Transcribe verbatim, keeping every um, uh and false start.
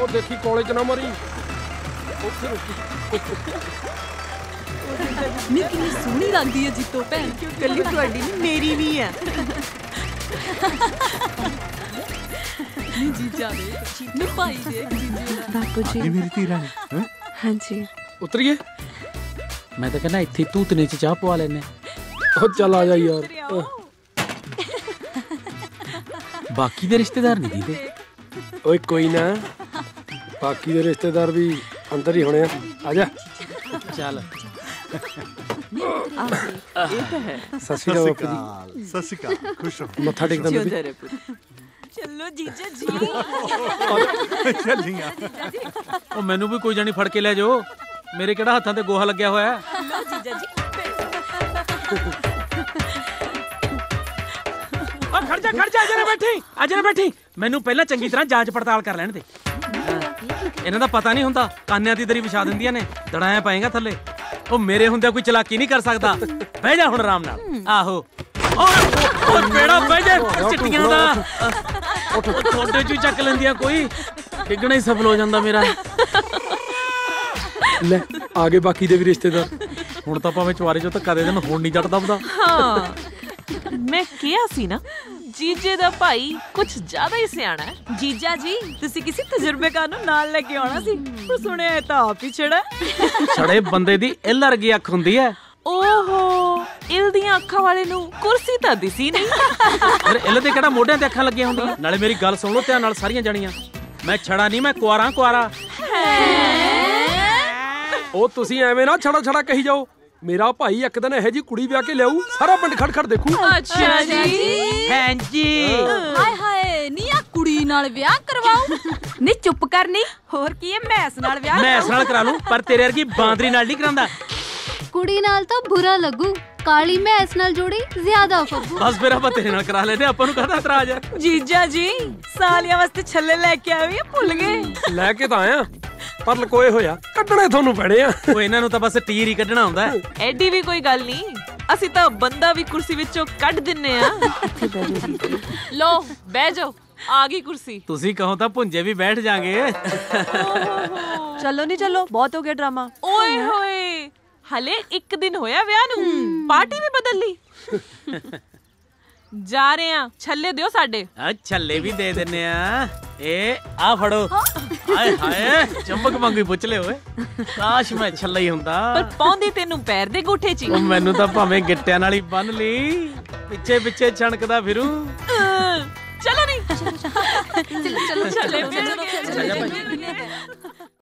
ਉਹ ਦੇਖੀ ਕੋਲੇ ਚ ਨਾ ਮਰੀ। ਨੀ ਕਿੰਨੀ ਸੋਹਣੀ ਲੱਗਦੀ ਹੈ ਜੀਤੋ ਭੈਣ। ਕੱਲੀ ਤੁਹਾਡੀ ਨਹੀਂ ਮੇਰੀ ਵੀ ਹੈ। ਨੀ ਜੀਜਾ ਦੇ ਨੀ ਭਾਈ ਦੇ ਜੀਜੇ ਦਾ। ਬਾਪੂ ਜੀ मेरी तीरा है। हाँ जी ਉਤਰੀਏ। मैं तो कहना इत्थे तूतने च चाह पवा लेने। ਉਹ ਚੱਲ ਆ ਜਾ ਯਾਰ। बाकी दे रिश्तेदार नहीं दीदे। ਓਏ ਕੋਈ ਨਾ, ਬਾਕੀ ਦੇ ਰਿਸ਼ਤੇਦਾਰ ਵੀ ਅੰਦਰ ਹੀ ਹੋਣੇ ਆ। ਆ ਜਾ। चल ਇਹ ਤਾਂ ਹੈ। ਸਤਿ ਸ਼੍ਰੀ ਅਕਾਲ ਬਾਪੂ ਜੀ। सत श्री अकाल, खुश हो। ਮੱਥਾ ਟੇਕਦਾ ਬੀਬੀ। ਜਿਉਂਦਾ ਰਹਿ ਪੁੱਤ। ਚਲੋ ਜੀਜਾ ਜੀ। चलिया ओ मैनू भी कोई जानी फड़ के ले जाओ। मेरे केड़ा हत्थां ते गोहा लग्या होया है। ਲੋ ਜੀਜਾ ਜੀ। ओ खड़ जा खड़ जा, अजे ना बैठी अजे ना बैठी। मैनू पहला चंगी तरह जांच पड़ताल कर लैण दे। इन्हां दा पता नहीं हुंदा, कान्यां दी दरी विछा दिंदियां ने, दड़ाया पाएगा थल्ले। ओ मेरे हुंदे कोई चलाकी नहीं कर सकदा। बह जा हुण आराम नाल। आहो ओ बेड़ा बह जा चिट्टियां दा। थोड़े चू चक लेंदियां कोई, डिगना ही सफल हो जांदा मेरा। ਲੈ ਆ ਗਏ ਬਾਕੀ ਦੇ ਵੀ ਰਿਸ਼ਤੇਦਾਰ। ਹੁਣ ਤਾਂ ਭਾਵੇਂ ਚਵਾਰੇ ਚੋਂ ਧੱਕਾ ਦੇ ਦੇਣ, ਹੁਣ ਨਹੀਂ ਜੱਟ ਦਬਦਾ। ਹਾਂ ਮੈਂ ਕਿਹਾ ਸੀ ਨਾ, ਜੀਜੇ ਦਾ ਭਾਈ ਕੁਝ ਜ਼ਿਆਦਾ ਹੀ ਸਿਆਣਾ ਹੈ। ਜੀਜਾ ਜੀ ਤੁਸੀਂ ਕਿਸੇ ਤਜਰਬੇਕਾਰ ਨੂੰ ਨਾਲ ਲੈ ਕੇ ਆਉਣਾ ਸੀ, ਪਰ ਸੁਣਿਆ ਇਹ ਤਾਂ ਆਪ ਹੀ ਛੜਾ। ਛੜੇ ਬੰਦੇ ਦੀ ਇੱਲ ਵਰਗੀ ਅੱਖ ਹੁੰਦੀ ਹੈ। ਓਹੋ, ਇਲ ਦੀਆਂ ਅੱਖਾਂ ਵਾਲੇ ਨੂੰ ਕੁਰਸੀ ਤਾਂ ਦਿਸੀ ਨਹੀਂ। ਫਿਰ ਇੱਲ ਦੇ ਕਿਹੜਾ ਮੋਢਿਆਂ ਤੇ ਅੱਖਾਂ ਲੱਗੀਆਂ ਹੁੰਦੀਆਂ। ਨਾਲੇ ਮੇਰੀ ਗੱਲ ਸੁਣ ਲਓ ਧਿਆਨ ਨਾਲ ਸਾਰੀਆਂ ਜਾਣੀਆਂ, ਮੈਂ ਛੜਾ ਨਹੀਂ, ਮੈਂ ਕੁਆਰਾ ਕੁਆਰਾ। ਉਹ ਤੁਸੀਂ ਐਵੇਂ ਨਾ ਛੜਾ ਛੜਾ ਕਹੀ ਜਾਓ। ਮੇਰਾ ਭਾਈ ਇੱਕ ਦਿਨ ਇਹੋ ਜੀ ਕੁੜੀ ਵਿਆਹ ਕੇ ਲਿਆਊ, ਸਾਰਾ ਪਿੰਡ ਖੜ ਖੜ ਦੇਖੂ। ਅੱਛਾ ਜੀ। ਭੈਣ ਜੀ ਹਾਏ ਹਾਏ ਨੀ ਆ ਕੁੜੀ ਨਾਲ ਵਿਆਹ ਕਰਵਾਉ। ਨੀ ਚੁੱਪ ਕਰ ਨੀ, ਹੋਰ ਕੀ ਹੈ ਮੈਸ ਨਾਲ ਵਿਆਹ। ਮੈਂ ਇਸ ਨਾਲ ਕਰਾ ਲੂੰ, ਪਰ ਤੇਰੇ ਵਰਗੀ ਬਾਂਦਰੀ ਨਾਲ ਨਹੀਂ ਕਰਾਂਦਾ। ਕੁੜੀ ਨਾਲ ਤਾਂ ਬੁਰਾ ਲੱਗੂ, ਕਾਲੀ ਮੈਸ ਨਾਲ ਜੋੜੀ ਜ਼ਿਆਦਾ ਫੱਗੂ। ਬਸ ਫਿਰ ਆਪਾਂ ਤੇਰੇ ਨਾਲ ਕਰਾ ਲੈਨੇ, ਆਪਾਂ ਨੂੰ ਕਾਹਦਾ ਇਤਰਾਜ਼ ਹੈ। ਜੀਜਾ ਜੀ ਸਾਲੀਆਂ ਵਾਸਤੇ ਛੱਲੇ ਲੈ ਕੇ ਆਏ, ਭੁੱਲ ਗਏ। ਲੈ ਕੇ ਤਾਂ ਆਇਆ, ਪਰ ਲਕੋਏ ਹੋਇਆ, ਕੱਢਣੇ ਤੁਹਾਨੂੰ ਪੈਣੇ ਆ। ਉਹ ਇਹਨਾਂ ਨੂੰ ਤਾਂ ਬਸ ਟੀਰ ਹੀ ਕੱਢਣਾ ਹੁੰਦਾ ਹੈ। ਐਡੀ ਵੀ ਕੋਈ ਗੱਲ ਨਹੀਂ, ਅਸੀਂ ਤਾਂ ਬੰਦਾ ਵੀ ਕੁਰਸੀ ਵਿੱਚੋਂ ਕੱਢ ਦਿੰਨੇ ਆ। ਲੋ ਬਹਿ ਜਾਓ, ਆ ਗਈ ਕੁਰਸੀ। ਤੁਸੀਂ ਕਹੋ ਤਾਂ ਭੁੰਜੇ ਵੀ ਬੈਠ ਜਾਾਂਗੇ। ਚਲੋ ਨਹੀਂ ਚਲੋ, ਬਹੁਤ ਹੋ ਗਿਆ ਡਰਾਮਾ। ਓਏ ਹੋਏ, ਹਲੇ ਇੱਕ ਦਿਨ ਹੋਇਆ ਵਿਆਹ ਨੂੰ, ਪਾਰਟੀ ਵੀ ਬਦਲ ਲਈ। ਜਾ ਰਹੇ ਆ, ਛੱਲੇ ਦਿਓ ਸਾਡੇ। ਆ ਛੱਲੇ ਵੀ ਦੇ ਦਿੰਨੇ ਆ। ਇਹ ਆ ਫੜੋ। ਹਾਏ ਹਾਏ ਚੰਬਕ ਵਾਂਗੂ ਪੁੱਛ ਲਿਓ ਓਏ, ਕਾਸ਼ ਮੈਂ ਛੱਲਾ ਹੀ ਹੁੰਦਾ। ਪਰ ਪਾਉਂਦੀ ਤੈਨੂੰ ਪੈਰ ਦੇ ਗੂਠੇ 'ਚ। ਉਹ ਮੈਨੂੰ ਤਾਂ ਭਾਵੇਂ ਗਿੱਟਿਆਂ ਨਾਲ ਹੀ ਬੰਨ ਲਈ, ਪਿੱਛੇ ਪਿੱਛੇ ਛਣਕਦਾ ਫਿਰੂ। ਚਲੋ ਨਹੀਂ, ਚਲੋ ਚਲੋ, ਛੱਲੇ।